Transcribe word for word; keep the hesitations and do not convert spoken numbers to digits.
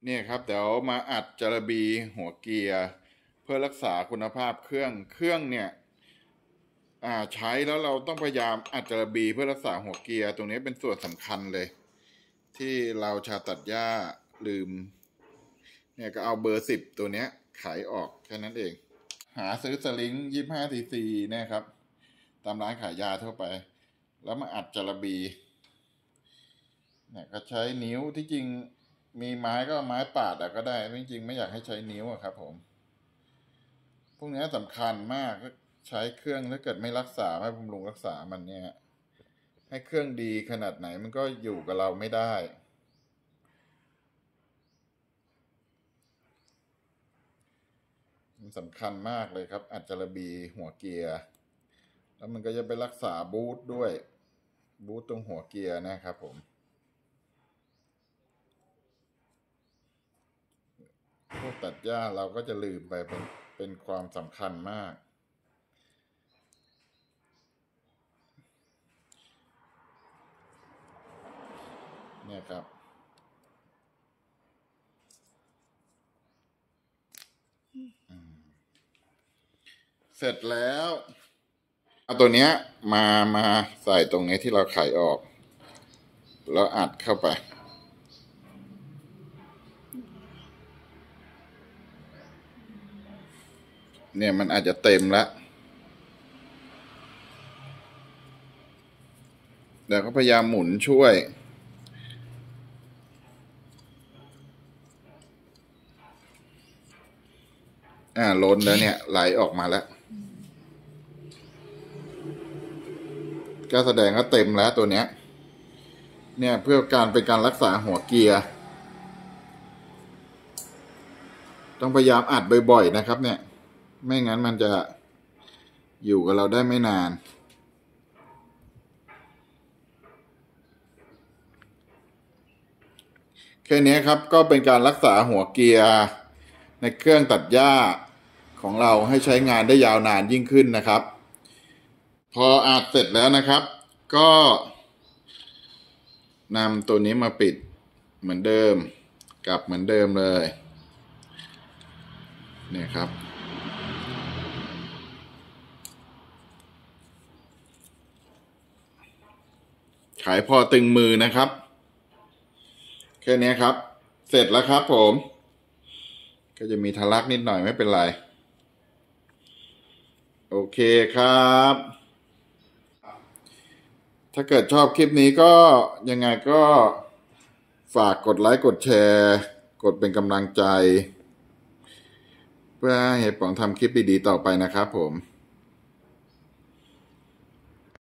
เนี่ยครับเดี๋ยวมาอัดจระบีหัวเกียร์เพื่อรักษาคุณภาพเครื่องเครื่องเนี่ยอ่าใช้แล้วเราต้องพยายามอัดจระบีเพื่อรักษาหัวเกียร์ตรงนี้เป็นส่วนสำคัญเลยที่เราชาวตัดหญ้าลืมเนี่ยก็เอาเบอร์สิบตัวเนี้ยไขออกแค่นั้นเองหาซื้อสลิงยี่ห้าซีซีเนี่ยครับตามร้านขายยาทั่วไปแล้วมาอัดจระบีเนี่ยก็ใช้นิ้วที่จริงมีไม้ก็ไม้ปาดก็ได้จริงๆไม่อยากให้ใช้นิ้วอะครับผมพวกนี้สำคัญมากใช้เครื่องถ้าเกิดไม่รักษาไม่บำรุงรักษามันเนี่ยให้เครื่องดีขนาดไหนมันก็อยู่กับเราไม่ได้มันสำคัญมากเลยครับอัดจระบีหัวเกียร์แล้วมันก็จะไปรักษาบูทด้วยบูทตรงหัวเกียร์นะครับผมพวกตัดหญ้าเราก็จะลืมไปเป็นเป็นความสำคัญมากเนี่ยครับเสร็จแล้วเอาตัวเนี้ยมามาใส่ตรงนี้ที่เราไขออกแล้วอัดเข้าไปเนี่ยมันอาจจะเต็มแล้วเดี๋ยวก็พยายามหมุนช่วยอ่าล้นแล้วเนี่ยไหลออกมาแล้วก็แสดงว่าเต็มแล้วตัวเนี้ยเนี่ยเพื่อการเป็นการรักษาหัวเกียร์ต้องพยายามอัดบ่อยๆนะครับเนี่ยไม่งั้นมันจะอยู่กับเราได้ไม่นานแค่นี้ครับก็เป็นการรักษาหัวเกียร์ในเครื่องตัดหญ้าของเราให้ใช้งานได้ยาวนานยิ่งขึ้นนะครับพออัดเสร็จแล้วนะครับก็นำตัวนี้มาปิดเหมือนเดิมกลับเหมือนเดิมเลยเนี่ยครับขายพอตึงมือนะครับแค่นี้ครับเสร็จแล้วครับผมก็จะมีทะลักนิดหน่อยไม่เป็นไรโอเคครับถ้าเกิดชอบคลิปนี้ก็ยังไงก็ฝากกดไลค์กดแชร์กดเป็นกำลังใจเพื่อให้ป๋องทำคลิปดีๆต่อไปนะครับผม